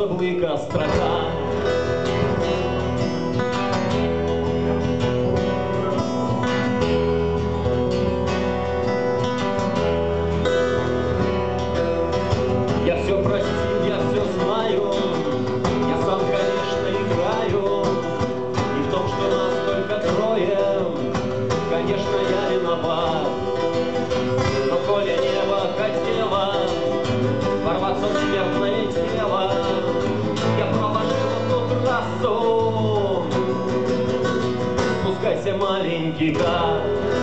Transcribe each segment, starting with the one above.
яблыка строка. Я все простил, я все знаю, я сам, конечно, играю. И в том, что нас только трое, конечно, я виноват. Но коли небо хотело ворваться в смертное тело, я проложил эту трассу. Спускайся, маленький гад.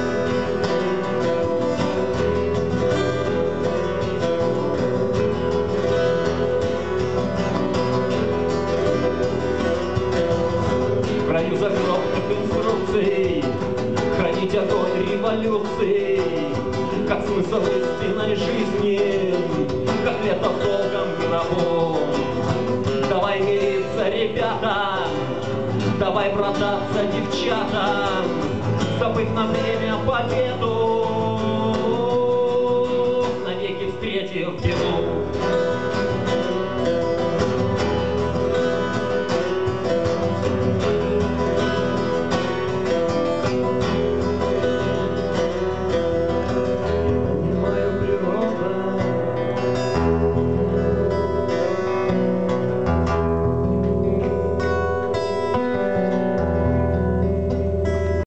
В краю загробных инструкций хранить огонь революции, как смысл истинной жизни, как лето в долгом гробу. Давай мириться, ребята, давай брататься, девчата, забыв на время победу, навеки встретив беду.